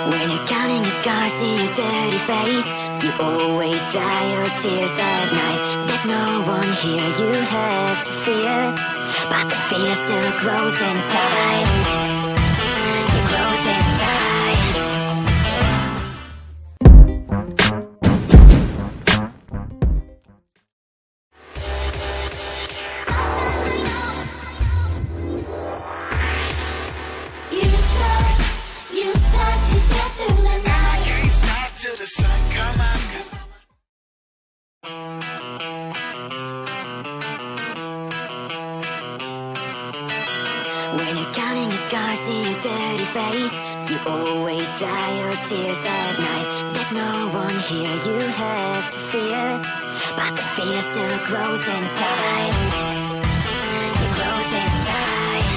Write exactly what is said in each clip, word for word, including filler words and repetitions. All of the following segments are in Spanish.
When you're counting your scars, see your dirty face. You always dry your tears at night. There's no one here you have to fear, but the fear still grows inside. It grows inside. You start, you start to get through the night. Can't stop till the sun come out. When you're counting your scars, see your dirty face. You always dry your tears at night. There's no one here you have to fear, but the fear still grows inside. It grows inside.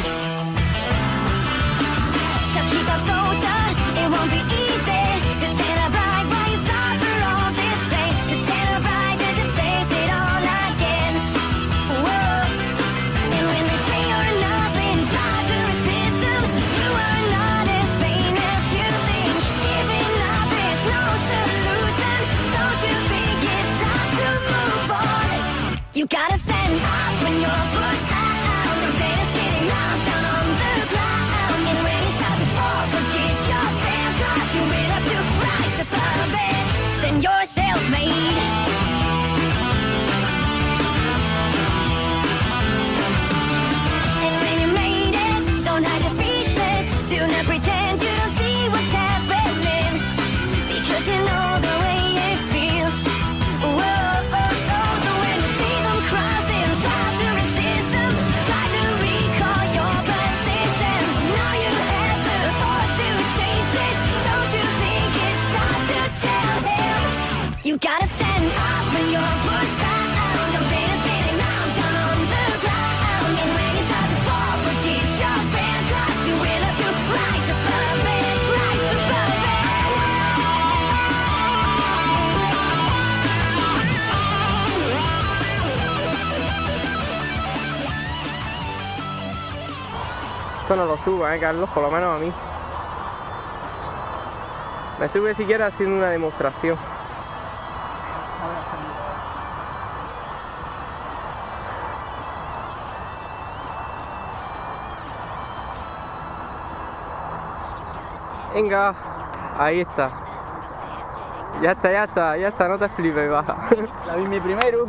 So keep up, soldier, it won't be easy. Just stand upright while you suffer all this pain. Just stand upright and to face it all again. Whoa. And when they say you're nothing, try to resist them. You are not as vain as you think. Giving up is no solution. Don't you think it's time to move on? You gotta stand up when you're pushed out. Don't stay to sitting down, down on the ground. And when you start to fall, forget your fear. 'Cause you will have to rise above it. Then you're self-made. And when you made it, don't hide your speechless. Do not pretend you don't see what's happening, because you know the way it feels. Whoa, oh, oh. So when you see them crossing, try to resist them. Try to recall your position. Now you have the force to change it. Don't you think it's time to tell him? You gotta stand up when you're pushed down. Don't stay to sitting down, down on the ground. And when you start to fall, forget your fear. 'Cause you will have to rise above it, rise above it. Esto no lo suba, eh, Carlos, por lo menos a mí. Me sube siquiera haciendo una demostración. Venga, ahí está. Ya está, ya está, ya está, no te flipes, baja. David, mi primero.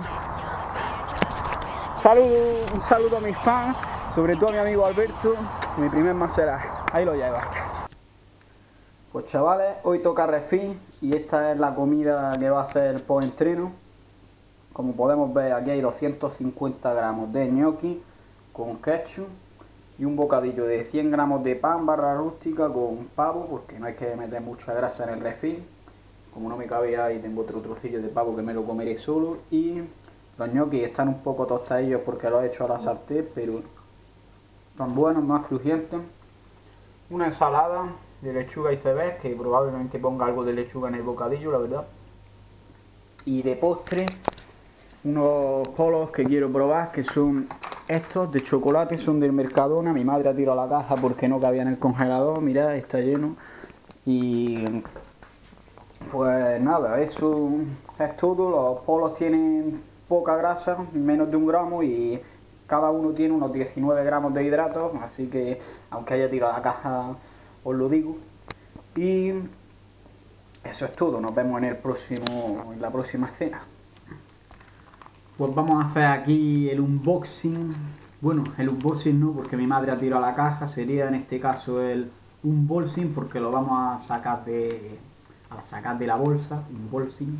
Saludo, un saludo a mis fans, sobre todo a mi amigo Alberto, mi primer Maserati. Ahí lo lleva. Pues chavales, hoy toca refil y esta es la comida que va a ser post-entreno. Como podemos ver, aquí hay doscientos cincuenta gramos de gnocchi con ketchup y un bocadillo de cien gramos de pan barra rústica con pavo, porque no hay que meter mucha grasa en el refil. Como no me cabe ahí, tengo otro trocillo de pavo que me lo comeré solo. Y los gnocchi están un poco tostadillos porque lo he hecho a la sartén, pero están buenos, más crujientes. Una ensalada de lechuga y cebés, que probablemente ponga algo de lechuga en el bocadillo, la verdad. Y de postre, unos polos que quiero probar, que son estos de chocolate, son del Mercadona. Mi madre ha tirado la caja porque no cabía en el congelador, mirad, está lleno. Y pues nada, eso es todo. Los polos tienen poca grasa, menos de un gramo, y cada uno tiene unos diecinueve gramos de hidratos, así que aunque haya tirado la caja, os lo digo. Y eso es todo, nos vemos en el próximo, en la próxima escena. Pues vamos a hacer aquí el unboxing. Bueno, el unboxing no, porque mi madre ha tirado la caja, sería en este caso el unboxing, porque lo vamos a sacar de, a sacar de la bolsa, unboxing.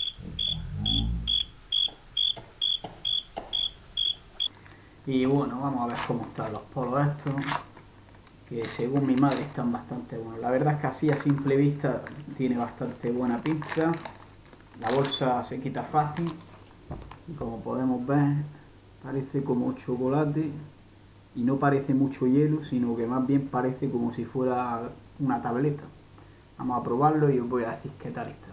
Y bueno, vamos a ver cómo están los polos estos, que según mi madre están bastante buenos. La verdad es que así a simple vista tiene bastante buena pinta. La bolsa se quita fácil y como podemos ver parece como chocolate y no parece mucho hielo, sino que más bien parece como si fuera una tableta. Vamos a probarlo y os voy a decir qué tal está.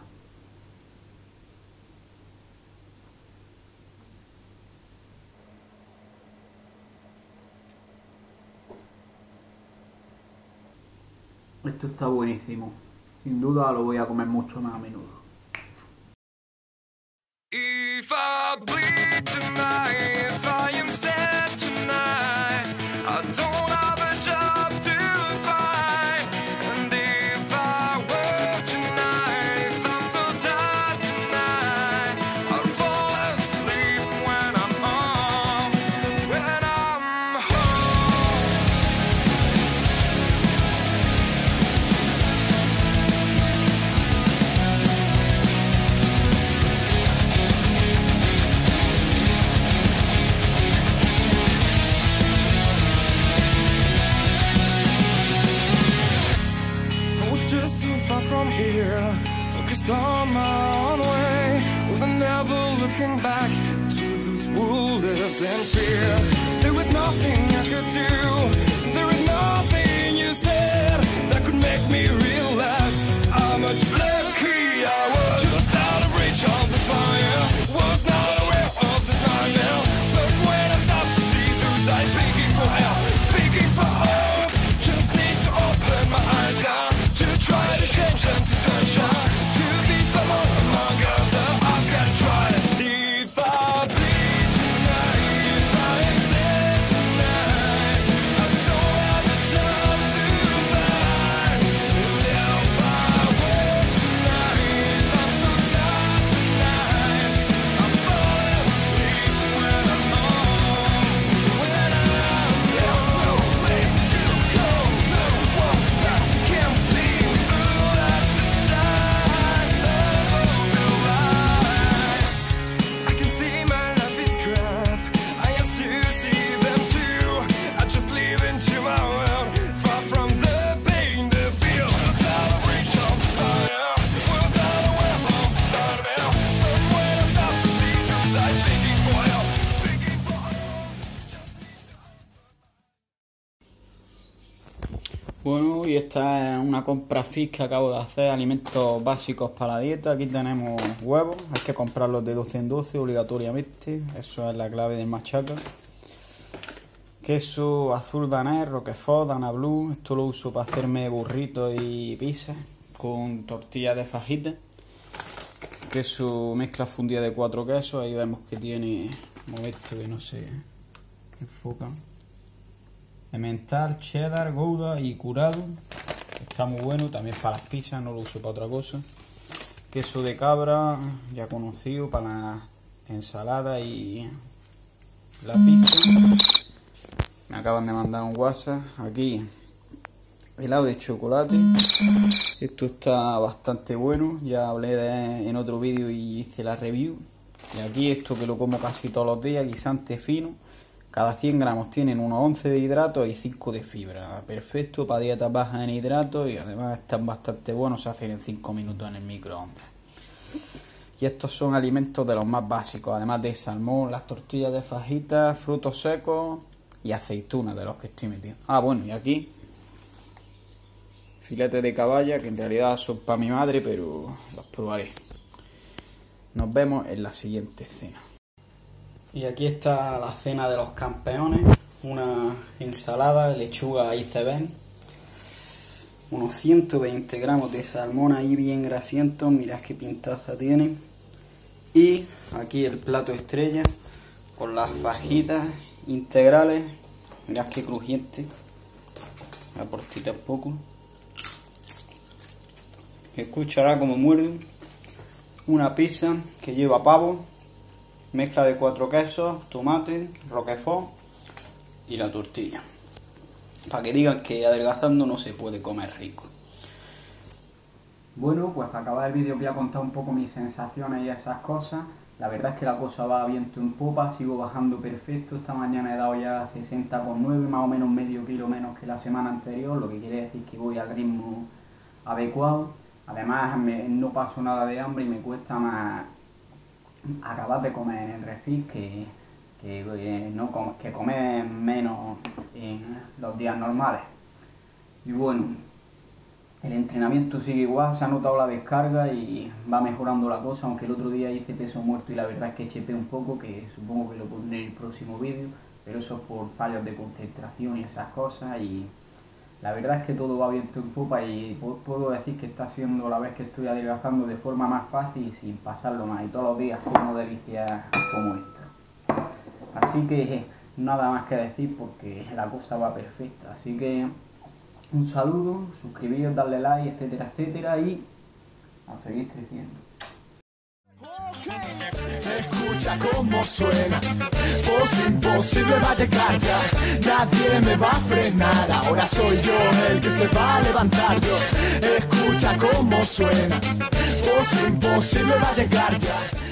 Esto está buenísimo. sin duda lo voy a comer mucho más a menudo. If I bleed tonight, if I am sad tonight, I don't have a job to find. And if I work tonight, if I'm so tired tonight, I'll fall asleep when I'm home, when I'm home. I was just so far from here, focused on my own way, with never looking back to those who lived in fear. There was nothing I could do, there was nothing you said that could make me realize how much lucky I was. Just out of reach of the fire, was not aware of the nightmare, but when I stopped to see through sight, begging for help, begging for hope, just need to open my eyes now, to try to change them to sunshine, to be someone among other. I've got to try it. If I bleed tonight, if I am sad tonight, I don't have the time to find. And if I work tonight, if I'm so tired tonight, I'm falling asleep when I'm home, when I'm home. There's no way to go, no one that can see through that side of the light. I can see my life is crap, I have to see them too. I just live into my world, far from the pain, the fear. Was out of reach of desire, was not aware of the start of hell, but when I stopped to see through sight, begging for help, begging for hope, just need to. Bueno, y esta es una compra fit que acabo de hacer, alimentos básicos para la dieta. Aquí tenemos huevos, hay que comprarlos de doce en doce obligatoriamente, eso es la clave del machaca. Queso azul danés, roquefort, dana blue, esto lo uso para hacerme burritos y pizzas con tortillas de fajitas. Queso mezcla fundida de cuatro quesos, ahí vemos que tiene, como esto que no se enfoca, emmental, cheddar, gouda y curado. Está muy bueno, también para las pizzas, no lo uso para otra cosa. Queso de cabra, ya conocido, para la ensalada y la pizza. Me acaban de mandar un WhatsApp. Aquí helado de chocolate. Esto está bastante bueno, ya hablé de él en otro vídeo y hice la review. Y aquí esto que lo como casi todos los días, guisante fino. Cada cien gramos tienen unos once de hidratos y cinco de fibra. Perfecto para dietas bajas en hidratos y además están bastante buenos, se hacen en cinco minutos en el microondas. Y estos son alimentos de los más básicos, además de salmón, las tortillas de fajitas, frutos secos y aceitunas de los que estoy metiendo. Ah, bueno, y aquí filetes de caballa, que en realidad son para mi madre, pero los probaré. Nos vemos en la siguiente cena. Y aquí está la cena de los campeones, una ensalada de lechuga iceberg, unos ciento veinte gramos de salmón ahí bien grasiento, mirad qué pintaza tiene, y aquí el plato estrella con las fajitas integrales, mirad qué crujiente, voy a portitar un poco, escuchará como muerden, una pizza que lleva pavo, mezcla de cuatro quesos, tomate, roquefort y la tortilla. Para que digan que adelgazando no se puede comer rico. Bueno, pues para acabar el vídeo voy a contar un poco mis sensaciones y esas cosas. La verdad es que la cosa va viento en popa, sigo bajando perfecto. Esta mañana he dado ya sesenta coma nueve, más o menos medio kilo menos que la semana anterior, lo que quiere decir que voy al ritmo adecuado. Además me, no paso nada de hambre y me cuesta más acabar de comer en el refit que, que, eh, no, que comer menos en los días normales. Y bueno, el entrenamiento sigue igual, se ha notado la descarga y va mejorando la cosa, aunque el otro día hice peso muerto y la verdad es que chepeé un poco, que supongo que lo pondré en el próximo vídeo, pero eso es por fallos de concentración y esas cosas, y La verdad es que todo va viento en popa y puedo decir que está siendo la vez que estoy adelgazando de forma más fácil y sin pasarlo más. Y todos los días como delicias como esta. Así que nada más que decir porque la cosa va perfecta. Así que un saludo, suscribiros, darle like, etcétera, etcétera y a seguir creciendo. Escucha cómo suena, voz imposible va a llegar ya. Nadie me va a frenar, ahora soy yo el que se va a levantar yo. Escucha cómo suena, voz imposible va a llegar ya.